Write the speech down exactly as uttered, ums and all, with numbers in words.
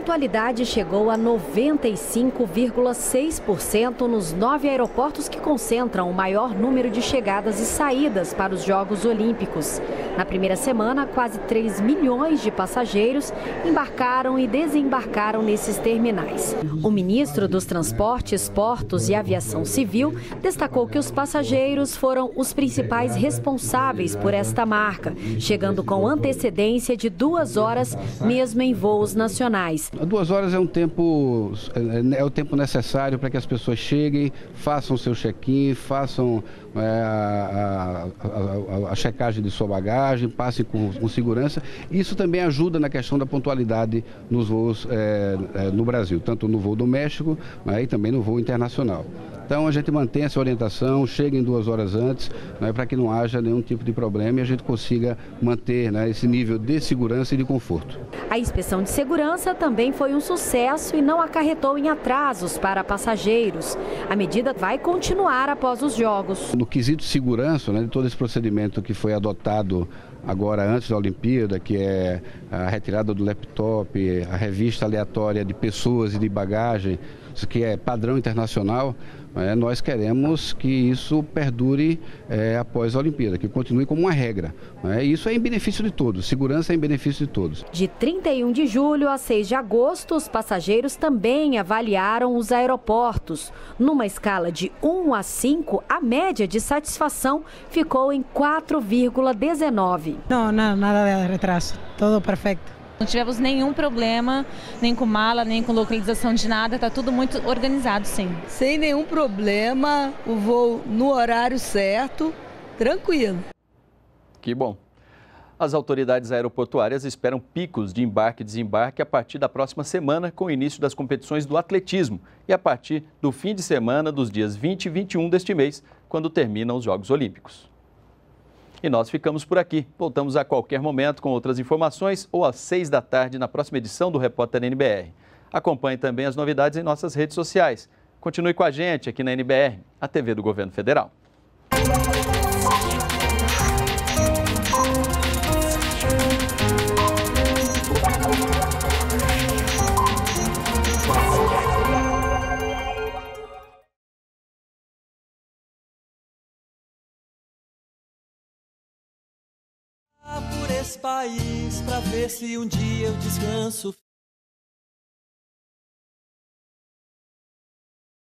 pontualidade chegou a noventa e cinco vírgula seis por cento nos nove aeroportos que concentram o maior número de chegadas e saídas para os Jogos Olímpicos. Na primeira semana, quase três milhões de passageiros embarcaram e desembarcaram nesses terminais. O ministro dos Transportes, Portos e Aviação Civil destacou que os passageiros foram os principais responsáveis por esta marca, chegando com antecedência de duas horas, mesmo em voos nacionais. Duas horas é um tempo, é, é o tempo necessário para que as pessoas cheguem, façam o seu check-in, façam é, a, a, a, a checagem de sua bagagem, passem com, com segurança. Isso também ajuda na questão da pontualidade nos voos é, é, no Brasil, tanto no voo doméstico, mas também no voo internacional. Então a gente mantém essa orientação, cheguem duas horas antes, né, para que não haja nenhum tipo de problema e a gente consiga manter, né, esse nível de segurança e de conforto. A inspeção de segurança também foi um sucesso e não acarretou em atrasos para passageiros. A medida vai continuar após os Jogos. No quesito segurança, né, de todo esse procedimento que foi adotado agora antes da Olimpíada, que é a retirada do laptop, a revista aleatória de pessoas e de bagagem, isso que é padrão internacional, é, nós queremos que isso perdure é, após a Olimpíada, que continue como uma regra. É, isso é em benefício de todos, segurança é em benefício de todos. De trinta e um de julho a seis de agosto, os passageiros também avaliaram os aeroportos. Numa escala de um a cinco, a média de satisfação ficou em quatro vírgula dezenove. Não, não, nada de retraso, tudo perfeito. Não tivemos nenhum problema, nem com mala, nem com localização de nada, está tudo muito organizado, sim. Sem nenhum problema, o voo no horário certo, tranquilo. Que bom. As autoridades aeroportuárias esperam picos de embarque e desembarque a partir da próxima semana, com o início das competições do atletismo e a partir do fim de semana dos dias vinte e vinte e um deste mês, quando terminam os Jogos Olímpicos. E nós ficamos por aqui. Voltamos a qualquer momento com outras informações ou às seis da tarde na próxima edição do Repórter N B R. Acompanhe também as novidades em nossas redes sociais. Continue com a gente aqui na N B R, a T V do Governo Federal. País, pra ver se um dia eu descanso.